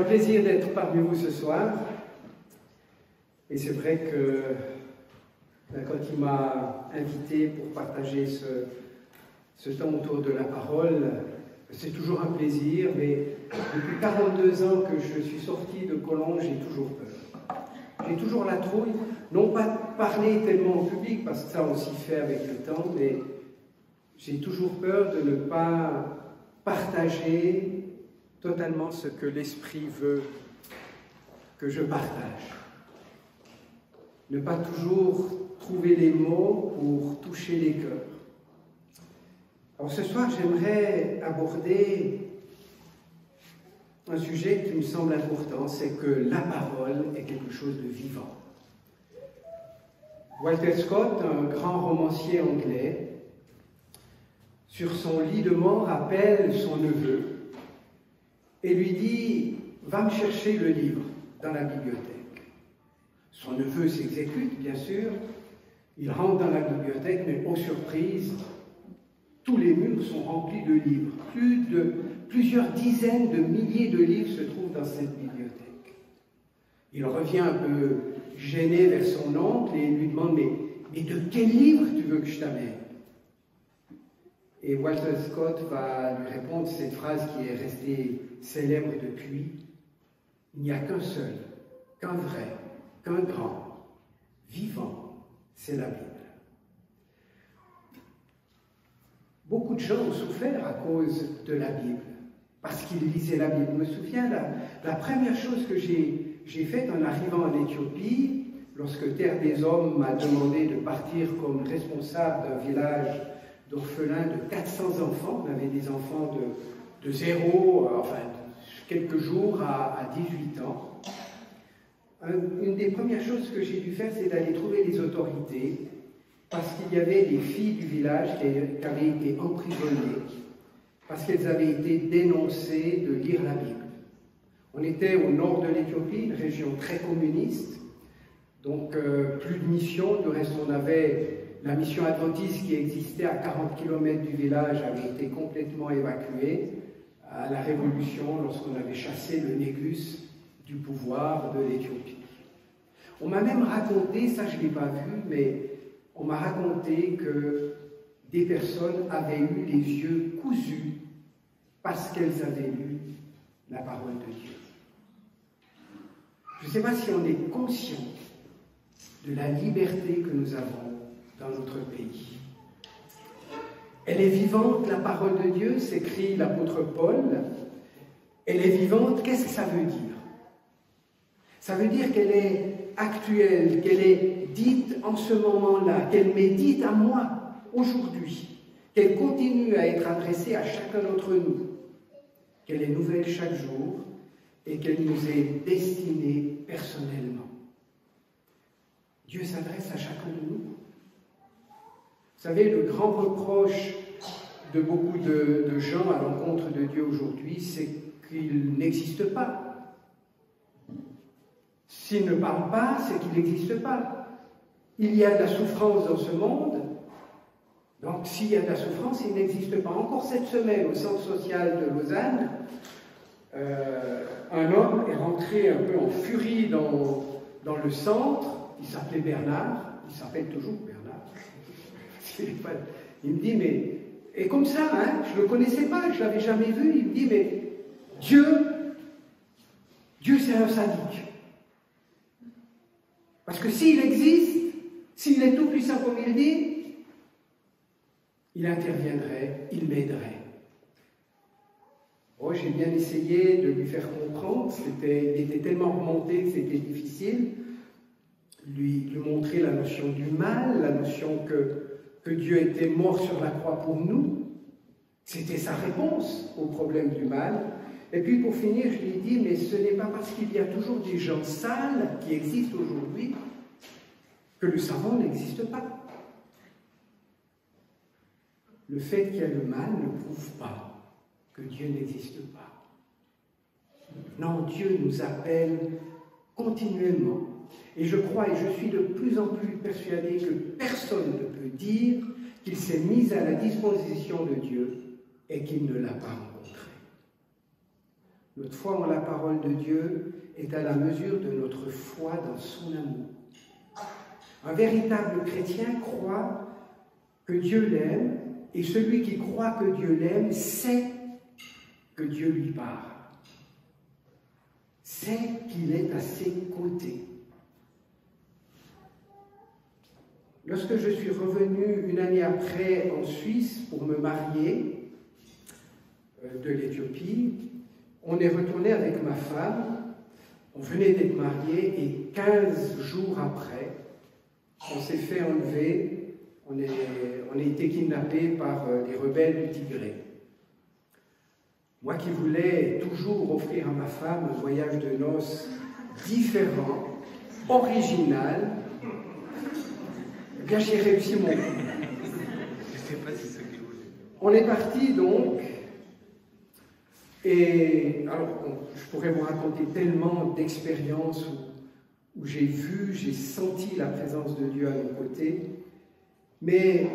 plaisir d'être parmi vous ce soir. Et c'est vrai que quand il m'a invité pour partager ce temps autour de la parole, c'est toujours un plaisir, mais depuis 42 ans que je suis sorti de Collonges, j'ai toujours peur. J'ai toujours la trouille, non pas de parler tellement au public, parce que ça on s'y fait avec le temps, mais j'ai toujours peur de ne pas partager totalement ce que l'Esprit veut que je partage. Ne pas toujours trouver les mots pour toucher les cœurs. Alors ce soir, j'aimerais aborder un sujet qui me semble important, c'est que la parole est quelque chose de vivant. Walter Scott, un grand romancier anglais, sur son lit de mort, appelle son neveu et lui dit « Va me chercher le livre dans la bibliothèque ». Son neveu s'exécute, bien sûr. Il rentre dans la bibliothèque, mais aux surprises, tous les murs sont remplis de livres. Plusieurs dizaines de milliers de livres se trouvent dans cette bibliothèque. Il revient un peu gêné vers son oncle et lui demande « Mais de quel livre tu veux que je t'amène ?» Et Walter Scott va lui répondre cette phrase qui est restée célèbre depuis. « Il n'y a qu'un seul, qu'un vrai, qu'un grand, vivant, c'est la Bible. » Beaucoup de gens ont souffert à cause de la Bible, parce qu'ils lisaient la Bible. Je me souviens, la première chose que j'ai faite en arrivant en Éthiopie, lorsque Terre des Hommes m'a demandé de partir comme responsable d'un village d'orphelins de 400 enfants. On avait des enfants de 0, enfin, quelques jours à 18 ans. Une des premières choses que j'ai dû faire, c'est d'aller trouver les autorités, parce qu'il y avait des filles du village qui avaient été emprisonnées, parce qu'elles avaient été dénoncées de lire la Bible. On était au nord de l'Éthiopie, une région très communiste, donc plus de missions. Du reste, on avait la mission adventiste qui existait à 40 km du village, avait été complètement évacuée à la Révolution, lorsqu'on avait chassé le Négus du pouvoir de l'Éthiopie. On m'a même raconté, ça je ne l'ai pas vu, mais on m'a raconté que des personnes avaient eu les yeux cousus parce qu'elles avaient lu la parole de Dieu. Je ne sais pas si on est conscient de la liberté que nous avons dans notre pays. Elle est vivante, la parole de Dieu, s'écrit l'apôtre Paul. Elle est vivante, qu'est-ce que ça veut dire? Ça veut dire qu'elle est actuelle, qu'elle est dite en ce moment-là, qu'elle m'est dite à moi aujourd'hui, qu'elle continue à être adressée à chacun d'entre nous, qu'elle est nouvelle chaque jour et qu'elle nous est destinée personnellement. Dieu s'adresse à chacun de nous. Vous savez, le grand reproche de beaucoup de gens à l'encontre de Dieu aujourd'hui, c'est qu'il n'existe pas. S'il ne parle pas, c'est qu'il n'existe pas. Il y a de la souffrance dans ce monde, donc s'il y a de la souffrance, il n'existe pas. Encore cette semaine, au centre social de Lausanne, un homme est rentré un peu en furie dans le centre. Il s'appelait Bernard, il s'appelle toujours Bernard. Il me dit, mais... Et comme ça, hein, je ne le connaissais pas, je ne l'avais jamais vu. Il me dit, mais Dieu c'est un sadique. Parce que s'il existe, s'il est tout puissant comme il dit, il interviendrait, il m'aiderait. Oh, j'ai bien essayé de lui faire comprendre, il était tellement remonté que c'était difficile, lui montrer la notion du mal, la notion que Dieu était mort sur la croix pour nous. C'était sa réponse au problème du mal. Et puis pour finir, je lui ai dit, mais ce n'est pas parce qu'il y a toujours des gens sales qui existent aujourd'hui que le savant n'existe pas. Le fait qu'il y ait le mal ne prouve pas que Dieu n'existe pas. Non, Dieu nous appelle continuellement. Et je crois, et je suis de plus en plus persuadé que personne ne peut dire qu'il s'est mis à la disposition de Dieu et qu'il ne l'a pas rencontré. Notre foi en la parole de Dieu est à la mesure de notre foi dans son amour. Un véritable chrétien croit que Dieu l'aime, et celui qui croit que Dieu l'aime sait que Dieu lui parle, sait qu'il est à ses côtés. Lorsque je suis revenu une année après en Suisse pour me marier de l'Éthiopie, on est retourné avec ma femme, on venait d'être mariés et 15 jours après, on s'est fait enlever, on a été kidnappés par les rebelles du Tigré. Moi qui voulais toujours offrir à ma femme un voyage de noces différent, original, eh bien j'ai réussi mon coup. On est parti donc, et alors je pourrais vous raconter tellement d'expériences où j'ai vu, j'ai senti la présence de Dieu à nos côtés, mais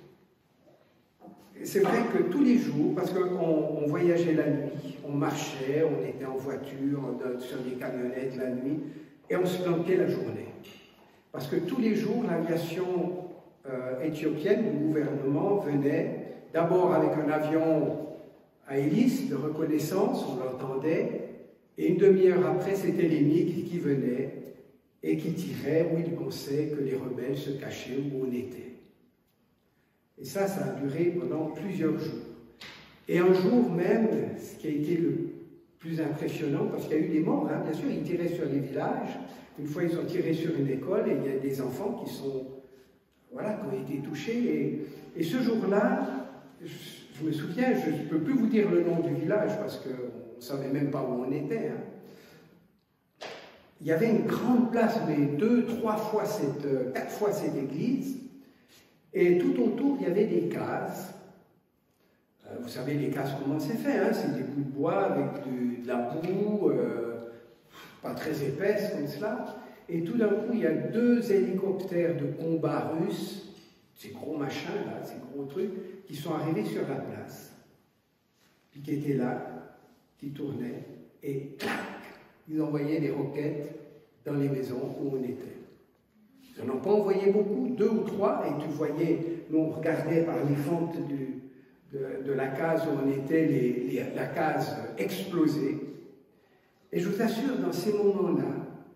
c'est vrai que tous les jours, parce qu'on voyageait la nuit, on marchait, on était en voiture, sur des camionnettes la nuit, et on se planquait la journée. Parce que tous les jours, l'aviation éthiopienne, du gouvernement, venait d'abord avec un avion à hélice de reconnaissance, on l'entendait, et une demi-heure après, c'était les MiG qui venaient et qui tiraient où ils pensaient que les rebelles se cachaient où on était. Et ça a duré pendant plusieurs jours. Et un jour même, ce qui a été le plus impressionnant, parce qu'il y a eu des morts, hein, bien sûr, ils tiraient sur les villages. Une fois, ils ont tiré sur une école et il y a des enfants qui ont été touchés. Et ce jour-là, je me souviens, je ne peux plus vous dire le nom du village parce qu'on ne savait même pas où on était. Hein. Il y avait une grande place, mais 4 fois cette église. Et tout autour, il y avait des cases. Vous savez, les cases, comment c'est fait, hein? C'est des bouts de bois avec de la boue, pas très épaisse comme cela. Et tout d'un coup, il y a 2 hélicoptères de combat russes, ces gros machins, là, ces gros trucs, qui sont arrivés sur la place. Puis qui étaient là, qui tournaient, et clac, ils envoyaient des roquettes dans les maisons où on était. Ils n'en ont pas envoyé beaucoup, 2 ou 3, et tu voyais, nous on regardait par les fentes de la case où on était, la case explosée. Et je vous assure, dans ces moments-là,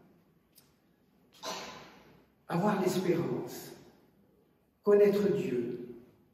avoir l'espérance, connaître Dieu,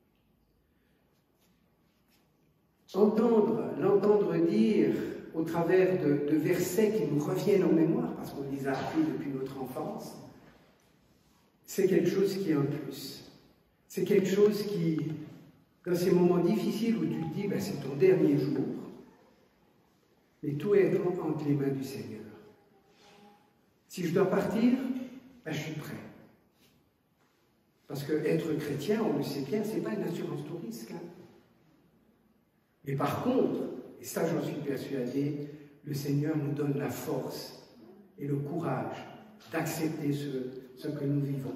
l'entendre dire au travers de versets qui nous reviennent en mémoire, parce qu'on les a appris depuis notre enfance, c'est quelque chose qui est un plus. C'est quelque chose qui, dans ces moments difficiles où tu te dis, ben, c'est ton dernier jour, mais tout est entre les mains du Seigneur. Si je dois partir, ben, je suis prêt. Parce que être chrétien, on le sait bien, ce n'est pas une assurance tout risque. Hein. Mais par contre, et ça j'en suis persuadé, le Seigneur nous donne la force et le courage d'accepter ce que nous vivons.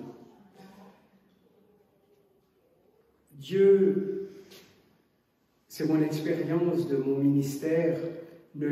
Dieu, c'est mon expérience de mon ministère, ne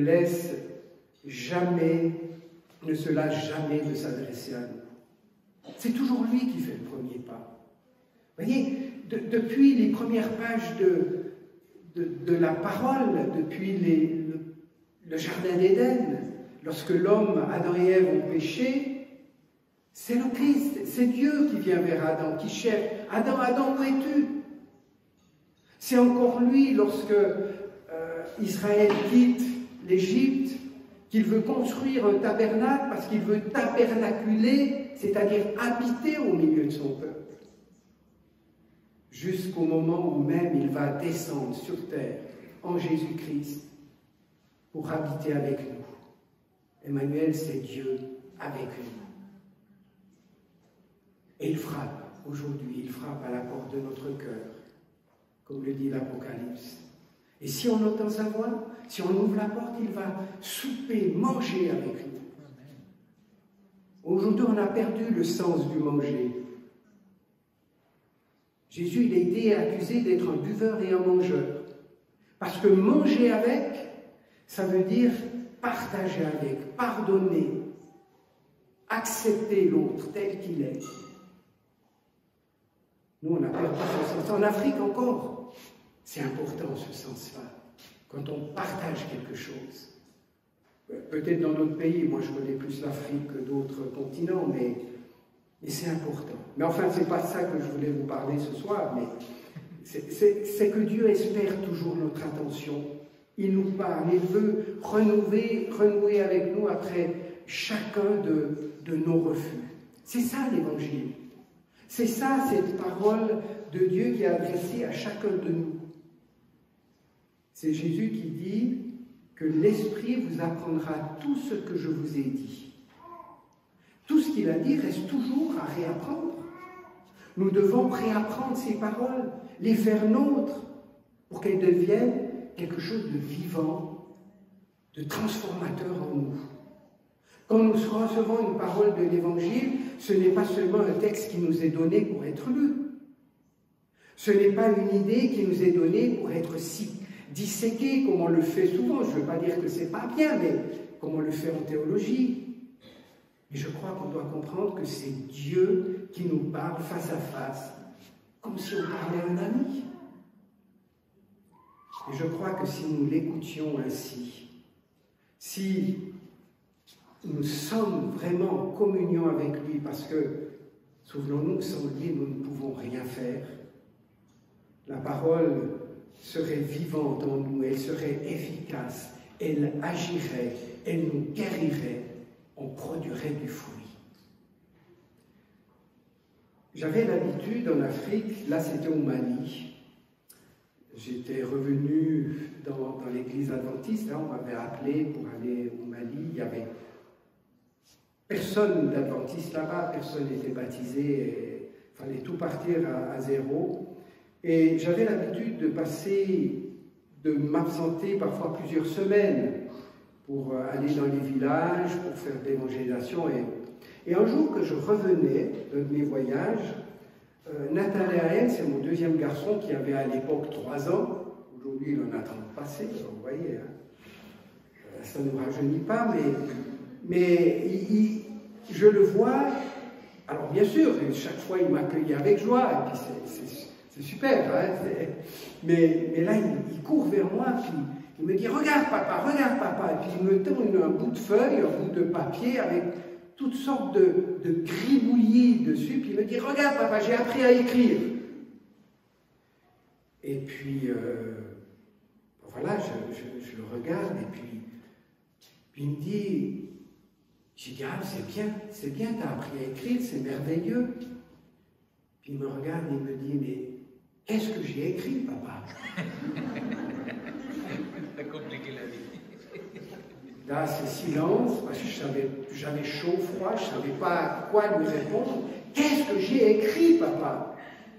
se lâche jamais de s'adresser à nous. C'est toujours lui qui fait le premier pas. Vous voyez, depuis les premières pages de la parole, depuis le jardin d'Éden, lorsque l'homme, Adam et Ève ont péché, c'est le Christ, c'est Dieu qui vient vers Adam, qui cherche « Adam, Adam, où es-tu » C'est encore lui, lorsque Israël quitte l'Égypte, qu'il veut construire un tabernacle parce qu'il veut tabernaculer, c'est-à-dire habiter au milieu de son peuple. Jusqu'au moment où même il va descendre sur terre en Jésus-Christ pour habiter avec nous. Emmanuel, c'est Dieu avec nous. Et il frappe, aujourd'hui, il frappe à la porte de notre cœur, comme le dit l'Apocalypse. Et si on entend sa voix, si on ouvre la porte, il va souper, manger avec nous. Aujourd'hui, on a perdu le sens du manger. Jésus, il a été accusé d'être un buveur et un mangeur. Parce que manger avec, Ça veut dire partager avec, pardonner, accepter l'autre tel qu'il est. Nous, on n'a pas ce sens. En Afrique encore, c'est important ce sens-là, quand on partage quelque chose. Peut-être dans d'autres pays, moi je connais plus l'Afrique que d'autres continents, mais c'est important. Mais enfin, c'est pas ça que je voulais vous parler ce soir, mais c'est que Dieu espère toujours notre attention. Il nous parle, il veut renouer avec nous après chacun de nos refus. C'est ça l'Évangile. C'est ça, cette parole de Dieu qui est adressée à chacun de nous. C'est Jésus qui dit que l'Esprit vous apprendra tout ce que je vous ai dit. Tout ce qu'il a dit reste toujours à réapprendre. Nous devons réapprendre ces paroles, les faire nôtres, pour qu'elles deviennent quelque chose de vivant, de transformateur en nous. Quand nous recevons une parole de l'Évangile, ce n'est pas seulement un texte qui nous est donné pour être lu. Ce n'est pas une idée qui nous est donnée pour être disséquée, comme on le fait souvent. Je ne veux pas dire que ce n'est pas bien, mais comme on le fait en théologie. Et je crois qu'on doit comprendre que c'est Dieu qui nous parle face à face, comme si on parlait à un ami. Et je crois que si nous l'écoutions ainsi, si nous sommes vraiment en communion avec lui, parce que, souvenons-nous, sans lui, nous ne pouvons rien faire, la parole serait vivante en nous, elle serait efficace, elle agirait, elle nous guérirait, on produirait du fruit. J'avais l'habitude en Afrique, là c'était au Mali, j'étais revenu dans l'église adventiste, là on m'avait appelé pour aller au Mali, il y avait personne d'adventiste là-bas, personne n'était baptisé, il fallait tout partir à zéro. Et j'avais l'habitude de m'absenter parfois plusieurs semaines pour aller dans les villages, pour faire de l'évangélisation. Et un jour que je revenais de mes voyages, Nathanaël, c'est mon deuxième garçon qui avait à l'époque 3 ans, aujourd'hui il en a 30 passé, vous voyez, hein. Ça ne nous rajeunit pas, mais je le vois, alors bien sûr, chaque fois il m'accueillait avec joie, et puis c'est super, hein, mais là il court vers moi, puis il me dit « Regarde papa », et puis il me donne un bout de feuille, un bout de papier avec toutes sortes de gribouillis dessus, puis il me dit « Regarde papa, j'ai appris à écrire ». Et puis, voilà, je le regarde, et puis il me dit, j'ai dit, ah, c'est bien, tu as appris à écrire, c'est merveilleux. Puis il me regarde et il me dit, mais qu'est-ce que j'ai écrit, papa? T'as compliqué la vie. Là, c'est silence, parce que j'avais chaud, froid, je ne savais pas quoi lui répondre. Qu'est-ce que j'ai écrit, papa?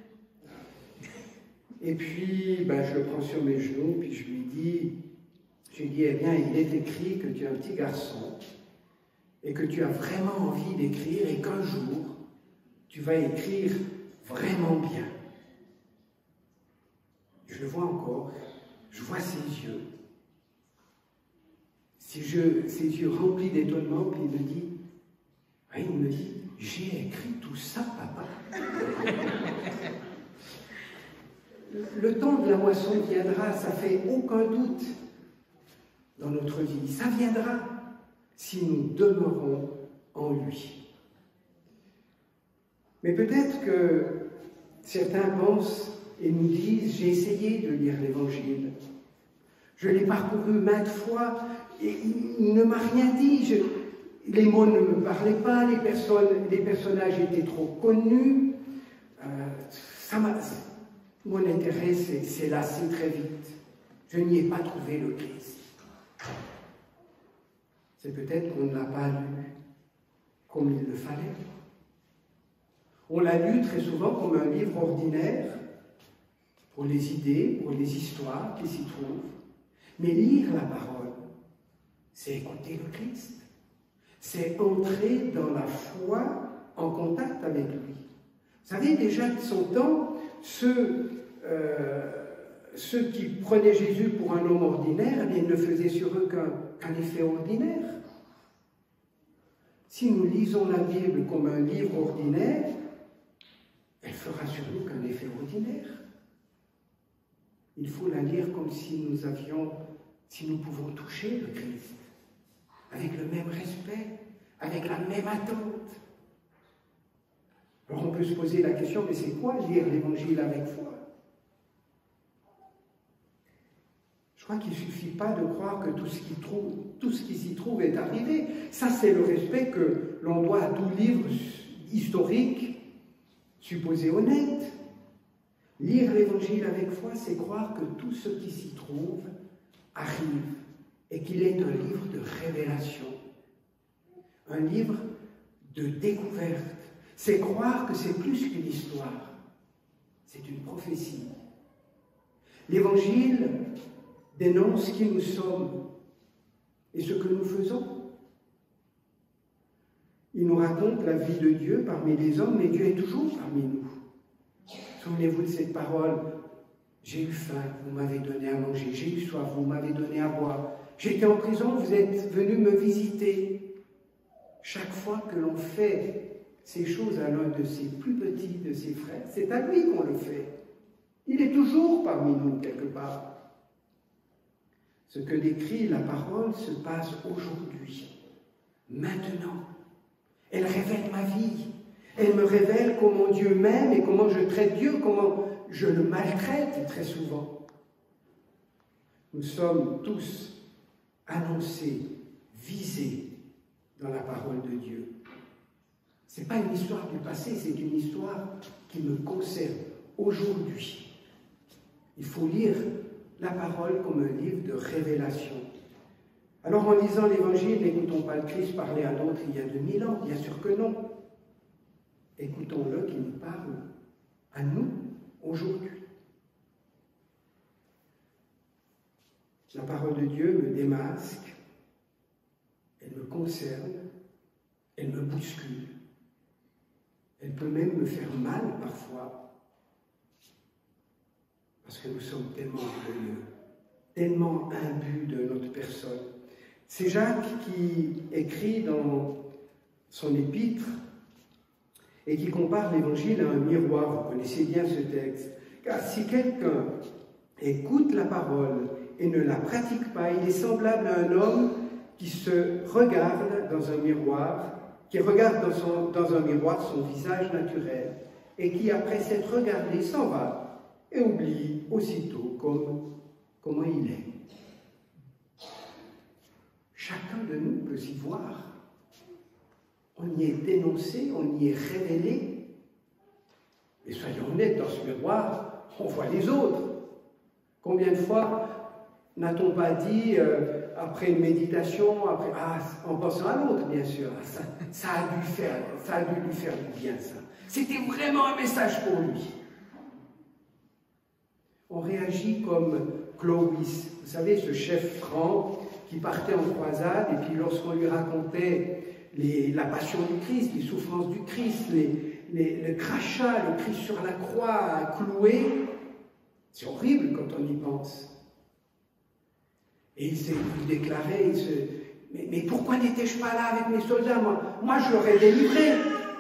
Et puis, je le prends sur mes genoux, puis je lui dis, eh bien, il est écrit que tu es un petit garçon et que tu as vraiment envie d'écrire et qu'un jour, tu vas écrire vraiment bien. Je le vois encore, je vois ses yeux. Ses yeux remplis d'étonnement, puis il me dit, j'ai écrit tout ça, papa. Le temps de la moisson viendra, ça fait aucun doute dans notre vie. Ça viendra si nous demeurons en lui. Mais peut-être que certains pensent et nous disent, j'ai essayé de lire l'Évangile, je l'ai parcouru maintes fois et il ne m'a rien dit, les mots ne me parlaient pas, les personnages étaient trop connus, mon intérêt s'est lassé très vite, je n'y ai pas trouvé le Christ. C'est peut-être qu'on ne l'a pas lu comme il le fallait. On l'a lu très souvent comme un livre ordinaire, pour les idées, pour les histoires qui s'y trouvent. Mais lire la parole, c'est écouter le Christ. C'est entrer dans la foi en contact avec lui. Vous savez, déjà de son temps, ceux ceux qui prenaient Jésus pour un homme ordinaire, eh bien, il ne faisait sur eux qu'un effet ordinaire. Si nous lisons la Bible comme un livre ordinaire, elle fera sur nous qu'un effet ordinaire. Il faut la lire comme si nous pouvons toucher le Christ, avec le même respect, avec la même attente. Alors on peut se poser la question, mais c'est quoi lire l'Évangile avec foi? Je crois qu'il ne suffit pas de croire que tout ce qui s'y trouve est arrivé. Ça, c'est le respect que l'on doit à tout livre historique supposé honnête. Lire l'Évangile avec foi, c'est croire que tout ce qui s'y trouve arrive et qu'il est un livre de révélation, un livre de découverte. C'est croire que c'est plus qu'une histoire, c'est une prophétie. L'Évangile dénonce qui nous sommes et ce que nous faisons. Il nous raconte la vie de Dieu parmi les hommes, mais Dieu est toujours parmi nous. Souvenez-vous de cette parole, « J'ai eu faim, vous m'avez donné à manger, j'ai eu soif, vous m'avez donné à boire, j'étais en prison, vous êtes venus me visiter. » Chaque fois que l'on fait ces choses à l'un de ses plus petits, de ses frères, c'est à lui qu'on le fait. Il est toujours parmi nous, quelque part. Ce que décrit la parole se passe aujourd'hui, maintenant. Elle révèle ma vie. Elle me révèle comment Dieu m'aime et comment je traite Dieu, comment je le maltraite très souvent. Nous sommes tous annoncés, visés dans la parole de Dieu. Ce n'est pas une histoire du passé, c'est une histoire qui me concerne aujourd'hui. Il faut lire la parole comme un livre de révélation. Alors en lisant l'Évangile, n'écoutons pas le Christ parler à d'autres il y a 2000 ans, bien sûr que non. Écoutons-le qui nous parle à nous aujourd'hui. La parole de Dieu me démasque, elle me concerne, elle me bouscule. Elle peut même me faire mal parfois, parce que nous sommes tellement orgueilleux, tellement imbus de notre personne. C'est Jacques qui écrit dans son épître et qui compare l'Évangile à un miroir. Vous connaissez bien ce texte. Car si quelqu'un écoute la parole et ne la pratique pas, il est semblable à un homme qui se regarde dans un miroir, qui regarde dans un miroir son visage naturel et qui, après s'être regardé, s'en va et oublie aussitôt comment il est. Chacun de nous peut s'y voir. On y est dénoncé, on y est révélé. Et soyons honnêtes, dans ce miroir, on voit les autres. Combien de fois n'a-t-on pas dit, après une méditation, en pensant à l'autre, bien sûr, ça a dû lui faire du bien, ça. C'était vraiment un message pour lui. On réagit comme Clovis, vous savez, ce chef franc qui partait en croisade, et puis lorsqu'on lui racontait la passion du Christ, les souffrances du Christ, le crachat, le Christ sur la croix, cloué, c'est horrible quand on y pense. Et il s'est déclaré, mais pourquoi n'étais-je pas là avec mes soldats? Moi je l'aurais délivré.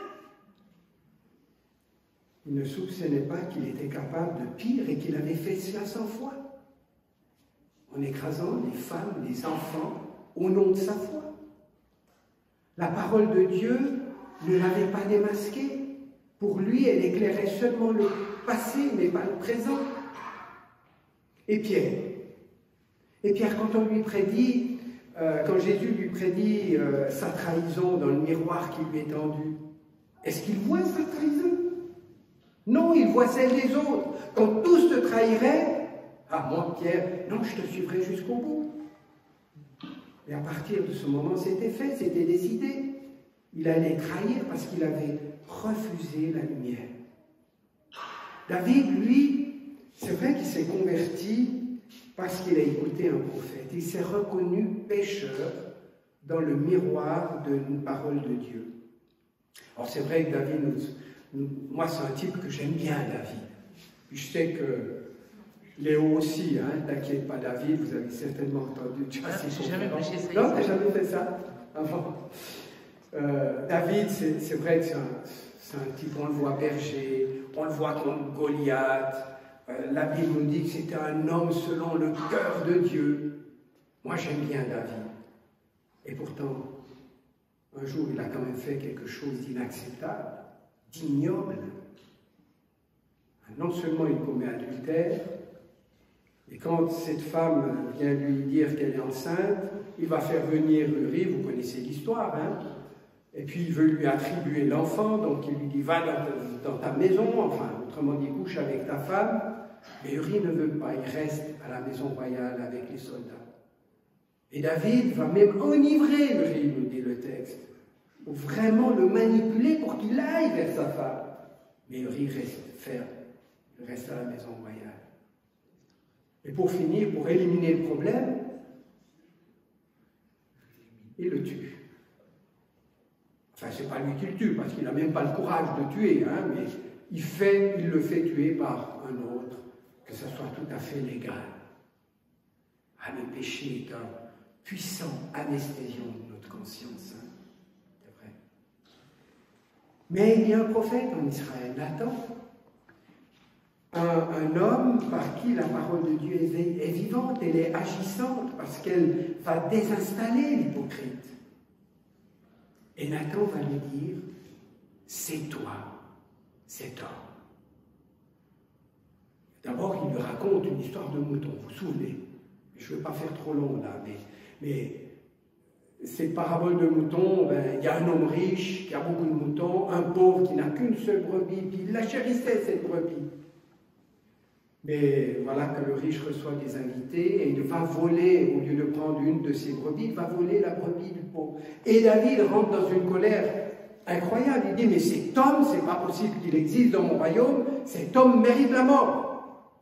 Il ne soupçonnait pas qu'il était capable de pire et qu'il avait fait cela 100 fois, en écrasant les femmes, les enfants, au nom de sa foi. La parole de Dieu ne l'avait pas démasqué. Pour lui, elle éclairait seulement le passé, mais pas le présent. Et Pierre, quand on lui prédit, quand Jésus lui prédit sa trahison dans le miroir qui lui est tendu, est-ce qu'il voit sa trahison? Non, il voit celle des autres. Quand tous te trahiraient, ah moi Pierre, non, je te suivrai jusqu'au bout. Et à partir de ce moment, c'était fait, c'était décidé. Il allait trahir parce qu'il avait refusé la lumière. David, lui, c'est vrai qu'il s'est converti parce qu'il a écouté un prophète. Il s'est reconnu pécheur dans le miroir d'une parole de Dieu. Alors c'est vrai que David, moi c'est un type que j'aime bien, David. Puis je sais que Léo aussi, hein, t'inquiète pas David, vous avez certainement entendu. J'ai jamais prêché ça. Non, t'as jamais fait ça avant. David, c'est vrai que c'est un type, on le voit berger, on le voit contre Goliath. La Bible nous dit que c'était un homme selon le cœur de Dieu. Moi, j'aime bien David. Et pourtant, un jour, il a quand même fait quelque chose d'inacceptable, d'ignoble. Non seulement il commet adultère, et quand cette femme vient lui dire qu'elle est enceinte, il va faire venir Uri, vous connaissez l'histoire, hein, et puis il veut lui attribuer l'enfant, donc il lui dit va dans ta maison, enfin autrement dit couche avec ta femme, mais Uri ne veut pas, il reste à la maison royale avec les soldats. Et David va même enivrer Uri, nous dit le texte, pour vraiment le manipuler pour qu'il aille vers sa femme. Mais Uri reste ferme, il reste à la maison royale. Et pour finir, pour éliminer le problème, il le tue. Enfin, c'est pas lui qui le tue, parce qu'il n'a même pas le courage de tuer, hein, mais il le fait tuer par un autre, que ce soit tout à fait légal. Ah, le péché est un puissant anesthésion de notre conscience, hein, c'est vrai. Mais il y a un prophète en Israël, Nathan, un homme par qui la parole de Dieu est vivante, elle est agissante, parce qu'elle va désinstaller l'hypocrite. Et Nathan va lui dire, c'est toi, cet homme. D'abord, il lui raconte une histoire de mouton, vous vous souvenez? Je ne vais pas faire trop long là, mais cette parabole de mouton, ben, il y a un homme riche qui a beaucoup de moutons, un pauvre qui n'a qu'une seule brebis, puis il la chérissait cette brebis. Mais voilà que le riche reçoit des invités et il va voler, au lieu de prendre une de ses brebis, il va voler la brebis du pauvre. Et David rentre dans une colère incroyable. Il dit, mais cet homme, c'est pas possible qu'il existe dans mon royaume, cet homme mérite la mort.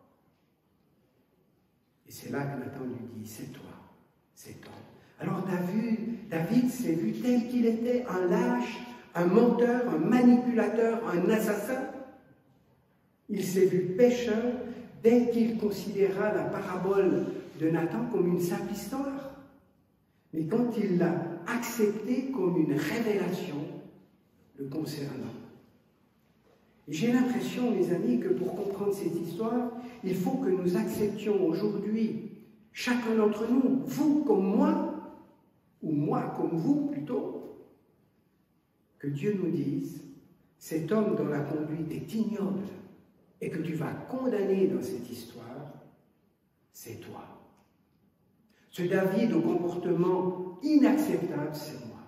Et c'est là que Nathan lui dit, c'est toi, cet homme. Alors David s'est vu tel qu'il était, un lâche, un menteur, un manipulateur, un assassin. Il s'est vu pécheur dès qu'il considéra la parabole de Nathan comme une simple histoire. Mais quand il l'a acceptée comme une révélation le concernant. Et j'ai l'impression, mes amis, que pour comprendre cette histoire, il faut que nous acceptions aujourd'hui, chacun d'entre nous, vous comme moi, ou moi comme vous plutôt, que Dieu nous dise, cet homme dont la conduite est ignoble, et que tu vas condamner dans cette histoire, c'est toi. Ce David au comportement inacceptable, c'est moi.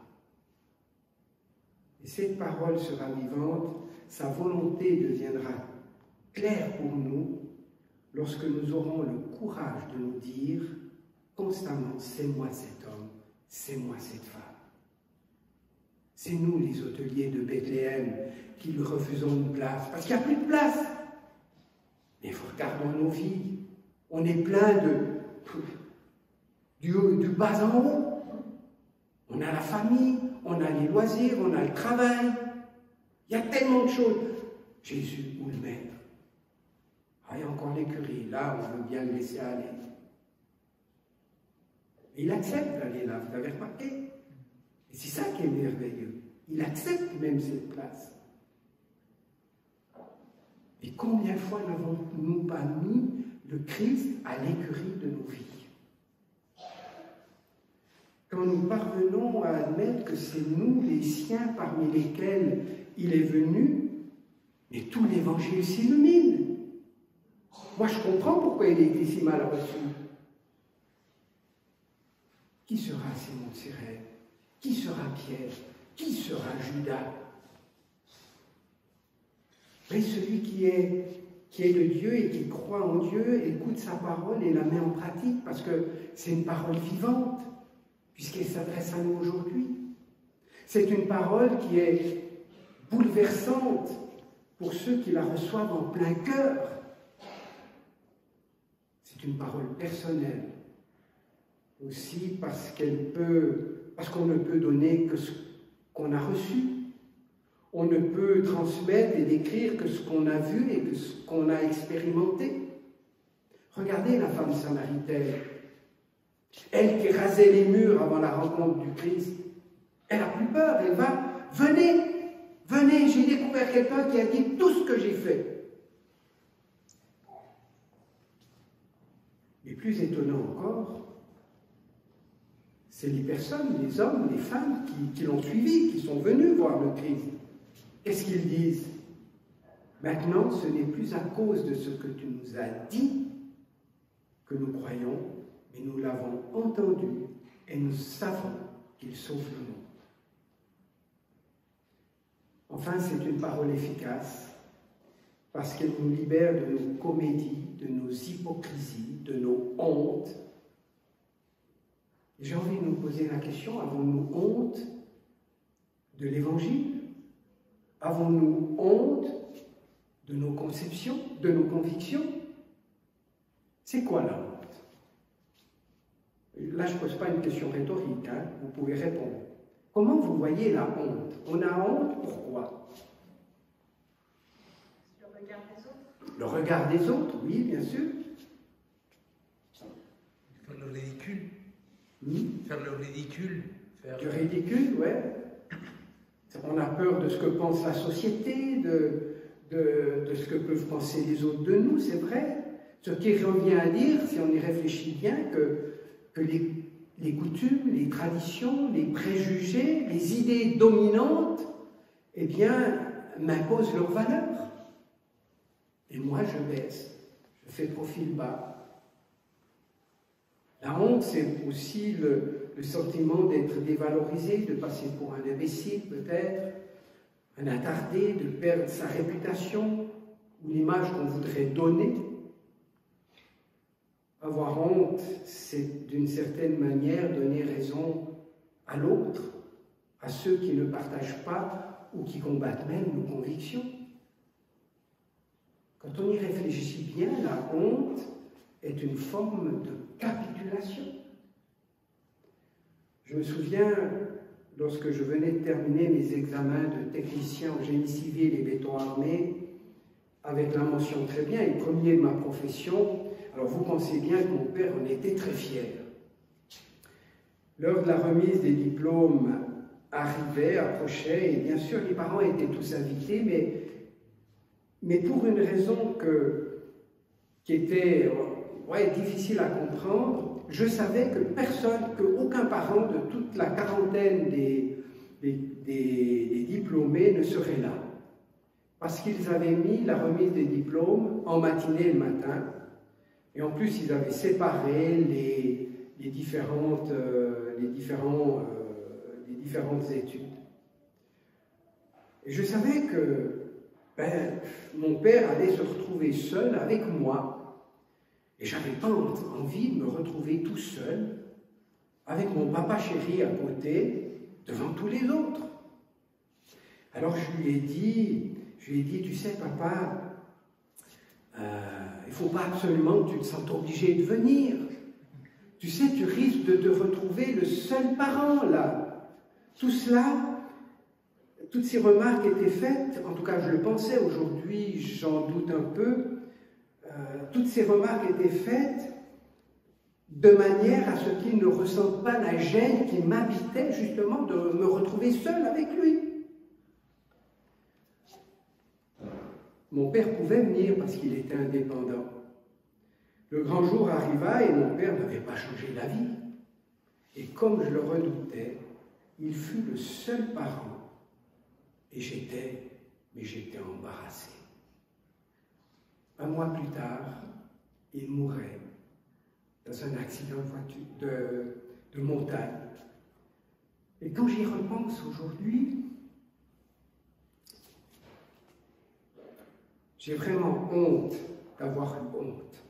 Et cette parole sera vivante, sa volonté deviendra claire pour nous lorsque nous aurons le courage de nous dire constamment, c'est moi cet homme, c'est moi cette femme. C'est nous les hôteliers de Bethléem qui lui refusons une place, parce qu'il n'y a plus de place. Mais regardons nos vies, on est plein du bas en haut. On a la famille, on a les loisirs, on a le travail. Il y a tellement de choses. Jésus, où le mettre? Ah, il y a encore l'écurie, là, on veut bien le laisser aller. Et il accepte d'aller là, vous avez remarqué? Et c'est ça qui est merveilleux. Il accepte même cette place. Et combien de fois n'avons-nous pas mis le Christ à l'écurie de nos vies? Quand nous parvenons à admettre que c'est nous, les siens, parmi lesquels il est venu, mais tout l'évangile s'illumine. Moi, je comprends pourquoi il a été si mal reçu. Qui sera Simon de Cyrène? Qui sera Pierre? Qui sera Judas? Mais celui qui est de Dieu et qui croit en Dieu, écoute sa parole et la met en pratique, parce que c'est une parole vivante, puisqu'elle s'adresse à nous aujourd'hui. C'est une parole qui est bouleversante pour ceux qui la reçoivent en plein cœur. C'est une parole personnelle, aussi parce qu'on ne peut donner que ce qu'on a reçu. On ne peut transmettre et décrire que ce qu'on a vu et que ce qu'on a expérimenté. Regardez la femme samaritaine. Elle qui rasait les murs avant la rencontre du Christ. Elle n'a plus peur, elle va, venez, venez, j'ai découvert quelqu'un qui a dit tout ce que j'ai fait. Et plus étonnant encore, c'est les personnes, les hommes, les femmes qui l'ont suivi, qui sont venus voir le Christ. Qu'est-ce qu'ils disent? Maintenant, ce n'est plus à cause de ce que tu nous as dit que nous croyons, mais nous l'avons entendu et nous savons qu'il sauve le monde. Enfin, c'est une parole efficace parce qu'elle nous libère de nos comédies, de nos hypocrisies, de nos hontes. J'ai envie de nous poser la question, avons-nous honte de l'Évangile? Avons-nous honte de nos conceptions, de nos convictions? C'est quoi la honte? Là, je ne pose pas une question rhétorique, hein, vous pouvez répondre. Comment vous voyez la honte? On a honte, pourquoi? Le regard des autres. Le regard des autres, oui, bien sûr. Faire le ridicule. Hmm? Faire le ridicule. Du ridicule, ouais. On a peur de ce que pense la société, de ce que peuvent penser les autres de nous, c'est vrai. Ce qui revient à dire, si on y réfléchit bien, que les coutumes, les traditions, les préjugés, les idées dominantes, eh bien, m'imposent leurs valeurs. Et moi, je baisse, je fais profil bas. La honte, c'est aussi le sentiment d'être dévalorisé, de passer pour un imbécile peut-être, un attardé, de perdre sa réputation ou l'image qu'on voudrait donner. Avoir honte, c'est d'une certaine manière donner raison à l'autre, à ceux qui ne partagent pas ou qui combattent même nos convictions. Quand on y réfléchit bien, la honte est une forme de capitulation. Je me souviens, lorsque je venais de terminer mes examens de technicien en génie civil et béton armé, avec la mention très bien et premier de ma profession, alors vous pensez bien que mon père en était très fier. L'heure de la remise des diplômes arrivait, approchait, et bien sûr les parents étaient tous invités, mais pour une raison qui était difficile à comprendre, je savais que personne, qu'aucun parent de toute la quarantaine des diplômés ne serait là. Parce qu'ils avaient mis la remise des diplômes en matinée le matin, et en plus ils avaient séparé les différentes études. Et je savais que mon père allait se retrouver seul avec moi, et je n'avais pas envie de me retrouver tout seul, avec mon papa chéri à côté, devant tous les autres. Alors je lui ai dit, tu sais papa, il ne faut pas absolument que tu te sentes obligé de venir. Tu sais, tu risques de te retrouver le seul parent là. Tout cela, toutes ces remarques étaient faites, en tout cas je le pensais, aujourd'hui j'en doute un peu, toutes ces remarques étaient faites de manière à ce qu'il ne ressente pas la gêne qui m'habitait justement de me retrouver seul avec lui. Mon père pouvait venir parce qu'il était indépendant. Le grand jour arriva et mon père n'avait pas changé d'avis. Et comme je le redoutais, il fut le seul parent. Et j'étais embarrassé. Un mois plus tard, il mourait dans un accident de montagne. Et quand j'y repense aujourd'hui, j'ai vraiment honte d'avoir eu honte.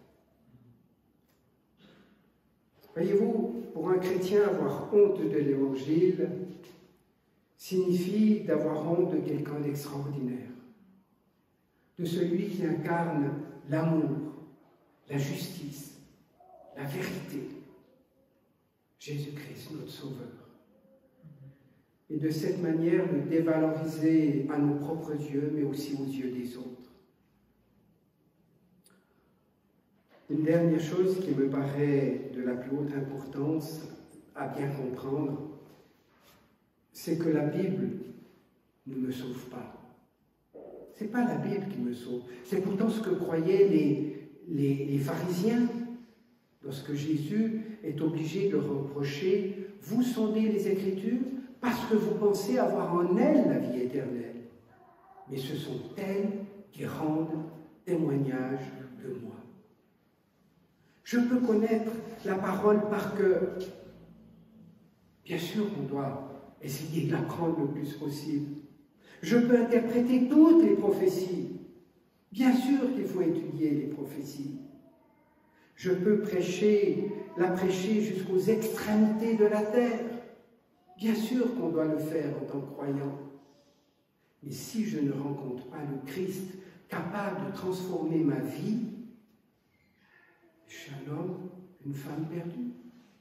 Voyez-vous, pour un chrétien, avoir honte de l'Évangile signifie d'avoir honte de quelqu'un d'extraordinaire, de celui qui incarne l'amour, la justice, la vérité, Jésus-Christ, notre Sauveur. Et de cette manière, le dévaloriser à nos propres yeux, mais aussi aux yeux des autres. Une dernière chose qui me paraît de la plus haute importance à bien comprendre, c'est que la Bible ne me sauve pas. Ce n'est pas la Bible qui me sauve. C'est pourtant ce que croyaient les pharisiens lorsque Jésus est obligé de leur reprocher « Vous sondez les Écritures parce que vous pensez avoir en elles la vie éternelle. Mais ce sont elles qui rendent témoignage de moi. » Je peux connaître la parole par cœur. Bien sûr qu'on doit essayer de l'apprendre le plus possible. Je peux interpréter toutes les prophéties. Bien sûr qu'il faut étudier les prophéties. Je peux la prêcher jusqu'aux extrémités de la terre. Bien sûr qu'on doit le faire en tant que croyant. Mais si je ne rencontre pas le Christ capable de transformer ma vie, je suis un homme, une femme perdue.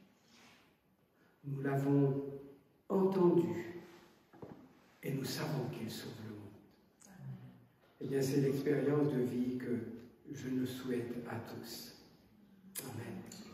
Nous l'avons entendu et nous savons qu'il sauve le monde. Eh bien, c'est l'expérience de vie que je nous souhaite à tous. Amen.